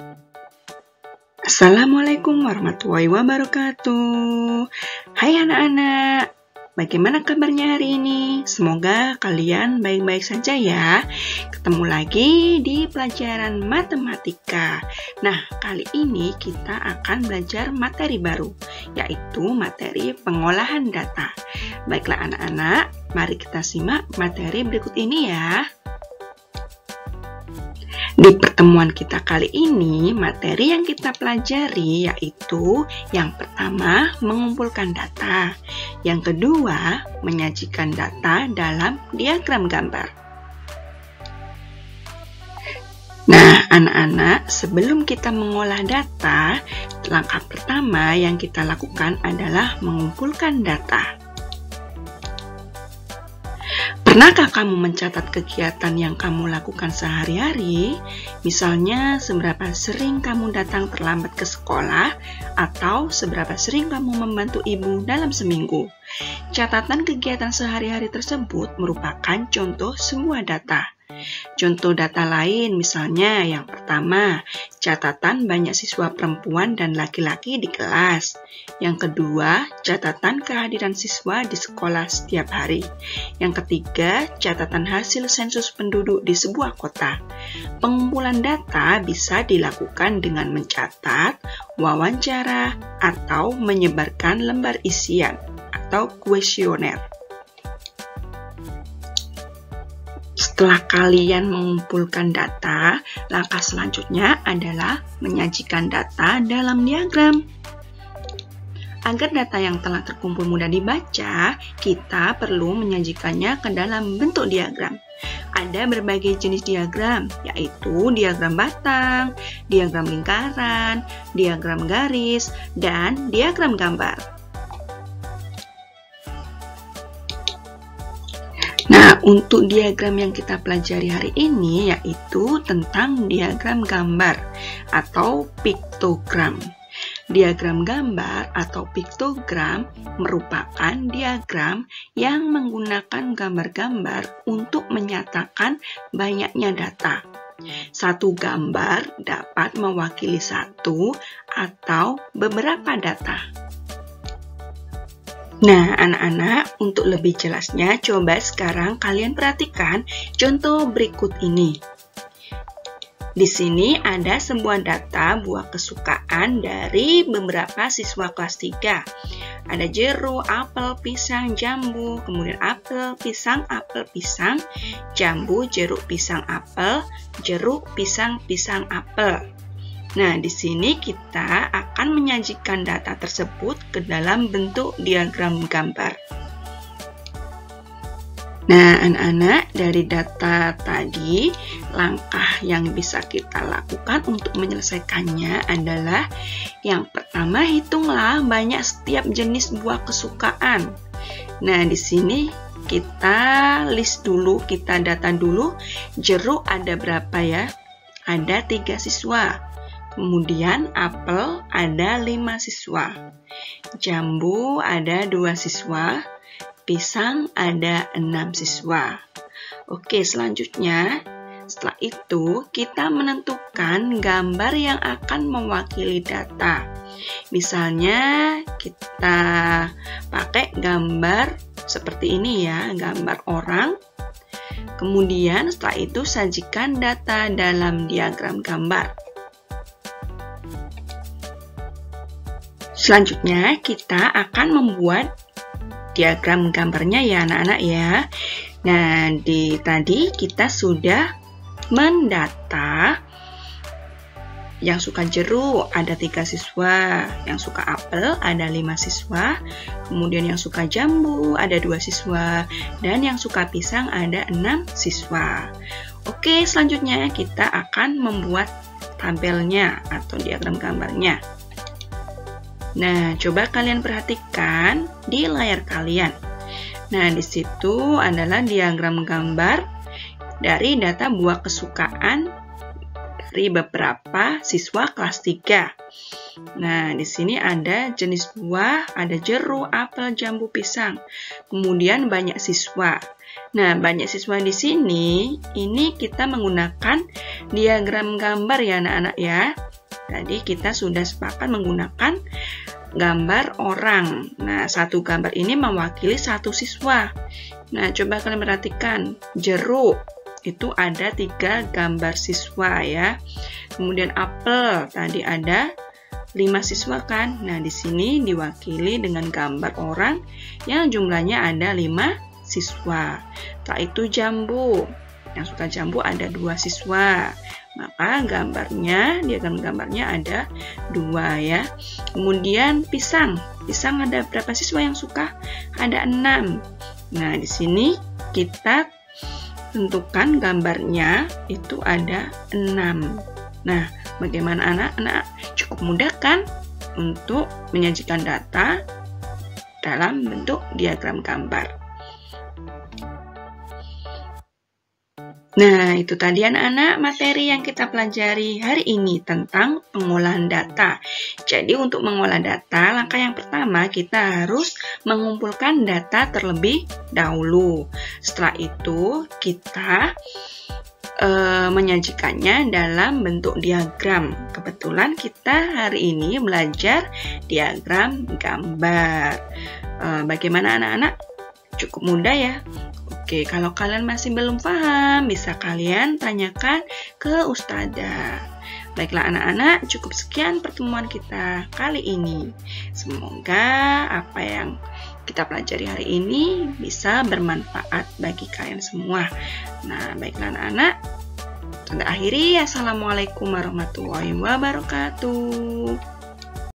Assalamualaikum warahmatullahi wabarakatuh. Hai anak-anak, bagaimana kabarnya hari ini? Semoga kalian baik-baik saja ya. Ketemu lagi di pelajaran matematika. Nah, kali ini kita akan belajar materi baru, yaitu materi pengolahan data. Baiklah anak-anak, mari kita simak materi berikut ini ya. Di pertemuan kita kali ini, materi yang kita pelajari yaitu yang pertama, mengumpulkan data. Yang kedua, menyajikan data dalam diagram gambar. Nah, anak-anak, sebelum kita mengolah data, langkah pertama yang kita lakukan adalah mengumpulkan data. Pernahkah kamu mencatat kegiatan yang kamu lakukan sehari-hari? Misalnya, seberapa sering kamu datang terlambat ke sekolah, atau seberapa sering kamu membantu ibu dalam seminggu. Catatan kegiatan sehari-hari tersebut merupakan contoh sebuah data. Contoh data lain misalnya yang pertama, catatan banyak siswa perempuan dan laki-laki di kelas. Yang kedua, catatan kehadiran siswa di sekolah setiap hari. Yang ketiga, catatan hasil sensus penduduk di sebuah kota. Pengumpulan data bisa dilakukan dengan mencatat, wawancara, atau menyebarkan lembar isian atau kuesioner. Setelah kalian mengumpulkan data, langkah selanjutnya adalah menyajikan data dalam diagram. Agar data yang telah terkumpul mudah dibaca, kita perlu menyajikannya ke dalam bentuk diagram. Ada berbagai jenis diagram, yaitu diagram batang, diagram lingkaran, diagram garis, dan diagram gambar. Nah, untuk diagram yang kita pelajari hari ini yaitu tentang diagram gambar atau piktogram. Diagram gambar atau piktogram merupakan diagram yang menggunakan gambar-gambar untuk menyatakan banyaknya data. Satu gambar dapat mewakili satu atau beberapa data. Nah, anak-anak, untuk lebih jelasnya, coba sekarang kalian perhatikan contoh berikut ini. Di sini ada sebuah data buah kesukaan dari beberapa siswa kelas 3. Ada jeruk, apel, pisang, jambu, kemudian apel, pisang, jambu, jeruk, pisang, apel, jeruk, pisang, apel. Nah, di sini kita akan menyajikan data tersebut ke dalam bentuk diagram gambar. Nah, anak-anak, dari data tadi, langkah yang bisa kita lakukan untuk menyelesaikannya adalah yang pertama, hitunglah banyak setiap jenis buah kesukaan. Nah, di sini kita list dulu, kita data dulu, jeruk ada berapa ya? Ada 3 siswa. Kemudian apel ada 5 siswa, jambu ada 2 siswa, pisang ada 6 siswa. Oke, selanjutnya setelah itu kita menentukan gambar yang akan mewakili data. Misalnya kita pakai gambar seperti ini ya, gambar orang. Kemudian setelah itu sajikan data dalam diagram gambar. Selanjutnya kita akan membuat diagram gambarnya ya anak-anak ya. Nah, tadi kita sudah mendata yang suka jeruk ada 3 siswa, yang suka apel ada 5 siswa, kemudian yang suka jambu ada 2 siswa, dan yang suka pisang ada 6 siswa. Oke, selanjutnya kita akan membuat tabelnya atau diagram gambarnya. Nah, coba kalian perhatikan di layar kalian. Nah, di situ adalah diagram gambar dari data buah kesukaan dari beberapa siswa kelas 3. Nah, di sini ada jenis buah, ada jeruk, apel, jambu, pisang. Kemudian banyak siswa. Nah, banyak siswa di sini, ini kita menggunakan diagram gambar ya anak-anak ya. tadi kita sudah sepakat menggunakan gambar orang. Nah, satu gambar ini mewakili satu siswa. Nah, coba kalian perhatikan, jeruk itu ada 3 gambar siswa ya. Kemudian apel tadi ada 5 siswa kan. Nah, di sini diwakili dengan gambar orang yang jumlahnya ada 5 siswa. Setelah itu jambu. Yang suka jambu ada 2 siswa. Maka diagram gambarnya ada 2 ya. Kemudian pisang. Pisang ada berapa siswa yang suka? Ada 6. Nah, di sini kita tentukan gambarnya itu ada 6. Nah, bagaimana anak-anak? Cukup mudah kan untuk menyajikan data dalam bentuk diagram gambar. Nah, itu tadi anak-anak materi yang kita pelajari hari ini tentang pengolahan data. Jadi untuk mengolah data, langkah yang pertama kita harus mengumpulkan data terlebih dahulu. Setelah itu kita menyajikannya dalam bentuk diagram. Kebetulan kita hari ini belajar diagram gambar. Bagaimana anak-anak? Cukup mudah ya? Oke, kalau kalian masih belum paham, bisa kalian tanyakan ke ustazah. Baiklah anak-anak, cukup sekian pertemuan kita kali ini. Semoga apa yang kita pelajari hari ini bisa bermanfaat bagi kalian semua. Nah, baiklah anak-anak, kita akhiri. Assalamualaikum warahmatullahi wabarakatuh.